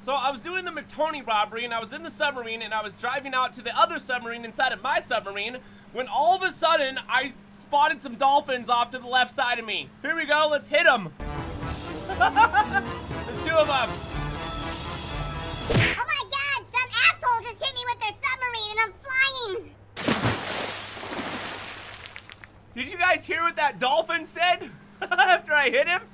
So I was doing the McTony robbery, and I was in the submarine, and I was driving out to the other submarine inside of my submarine, when all of a sudden, I spotted some dolphins off to the left side of me. Here we go, let's hit them. There's 2 of them. Oh my god, some asshole just hit me with their submarine and I'm flying. Did you guys hear what that dolphin said after I hit him?